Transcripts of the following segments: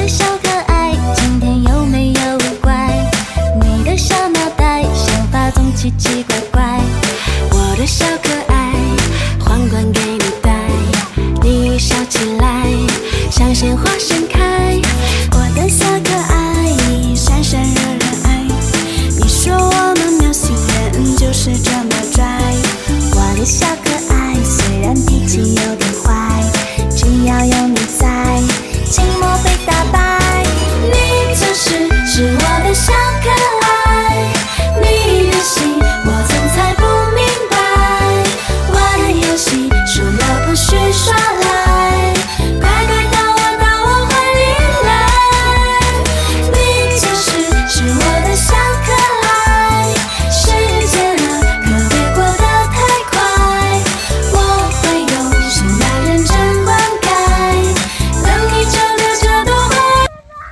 小可爱，今天有没有乖？你的小脑袋，想法总奇奇怪怪。我的小可爱，皇冠给你戴，你笑起来像鲜花盛开。我的小可爱，闪闪惹人爱。你说我们喵星人就是这么拽。我的小可爱，虽然脾气有点坏，只要有你在，寂寞被打败。你就是我的小可爱，你的心我曾猜不明白。玩游戏输了不许耍赖，乖乖到我怀里来。你就是我的小可爱，时间啊可别过得太快，我会用心来认真灌溉，等你就留着朵花。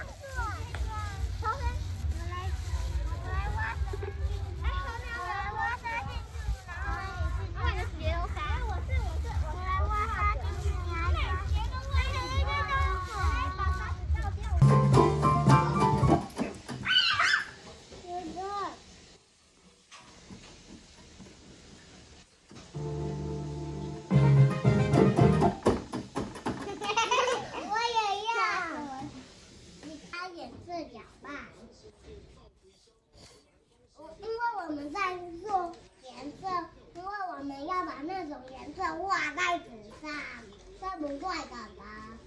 因为我们在做颜色，因为我们要把那种颜色画在纸上，这不怪的吧？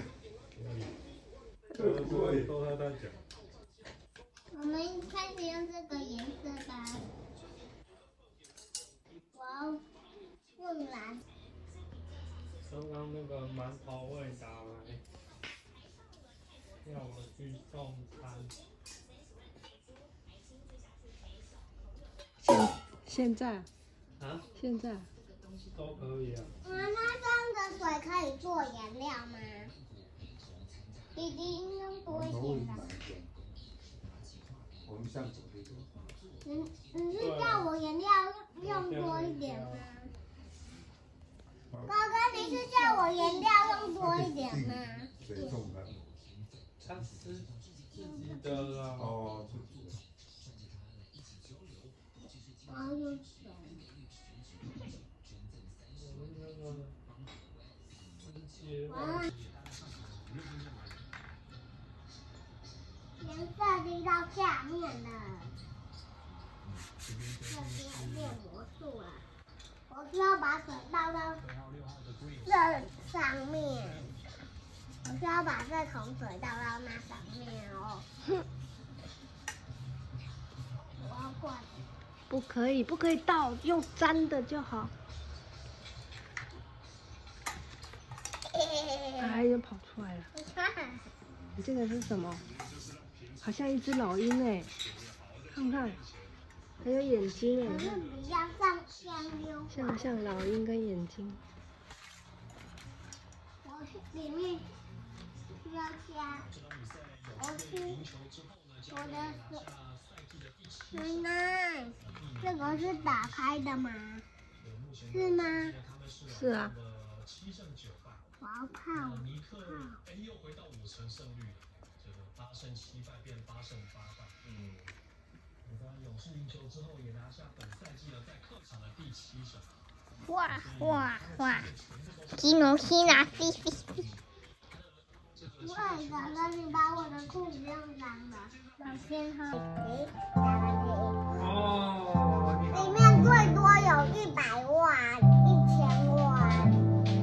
都他在讲。 我们开始用这个颜色吧。我要用蓝。 刚刚那个馒头会打来，要我去送餐。 现在啊？ 现在都可以啊。 那这样的水可以做颜料吗？弟弟用多一点的。 我们上手这个。 你是叫我颜料用多一点吗？哥哥，你是叫我颜料用多一点吗？ 谁送的？ 他是自己的啦。 哦，自己的。 我要用手。 我们那个直接。 颜色滴到下面了，这边变魔术了。我需要把水倒到这上面，我需要把这桶水倒到那上面哦。我要灌。 不可以，不可以倒，用沾的就好。哎，又跑出来了。你这个是什么？好像一只老鹰哎，看看，还有眼睛哎， 可是比较像溜滑。 像老鹰跟眼睛。 我里面需要加，我的奶奶，这个是打开的吗？是吗？ 是啊。 我要泡。 又回到5成胜率了，这个8胜7败变8胜8败。勇士赢球之后也拿下本赛季在客场的第7胜。 哇哇哇！基努西拿菲菲。为什么你把我的裤子用脏了？老天喝。 哦。 里面最多有100万、1000万。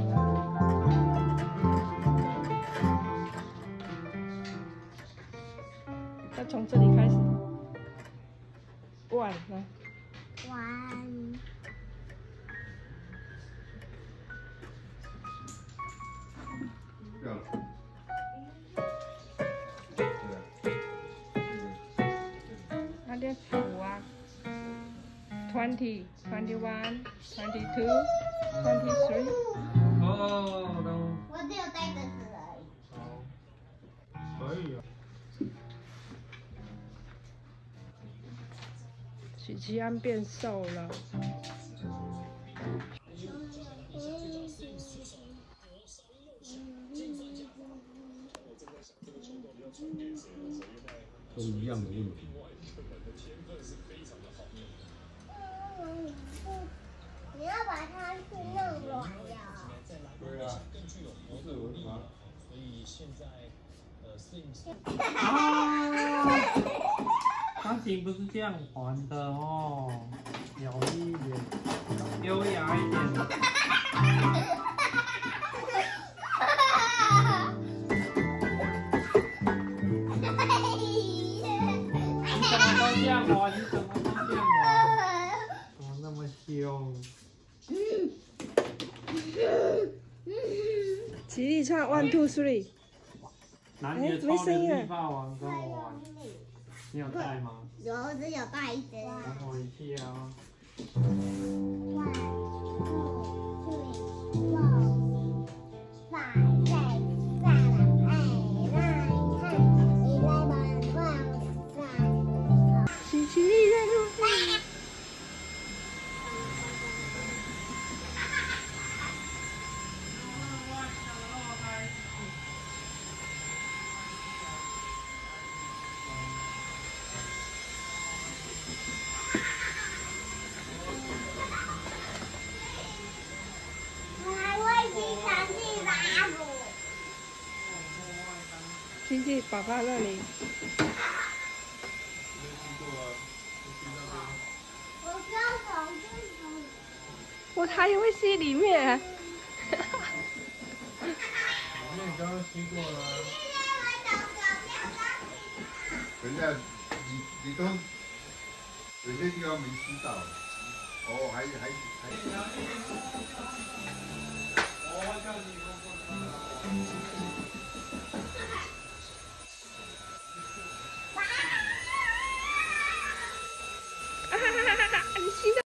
要从这里开始。1来。 1。 不要了。 那点数啊。20, 21, 22, 23。 哦， 我只有带着纸而已。 好，可以啊。 许其安变瘦了。 都一样的问题。 你要把它去弄软呀。 对啊，不是我吗？ 所以现在啊，钢琴不是这样弹的哦，小力一点，优雅一点。你怎么都这样玩？你怎么都这样玩？怎么那么凶？ 吉利唱 one two three。 南野超人力霸王跟我玩，你有带吗？ 有，只有带一只。 等我一下啊。 吉利在路上。亲戚爸爸那里。我还以为吸里面。 里面刚刚吸过了。 人家你都有些地方没吸到，哦，还。 我叫你啊哈哈哈！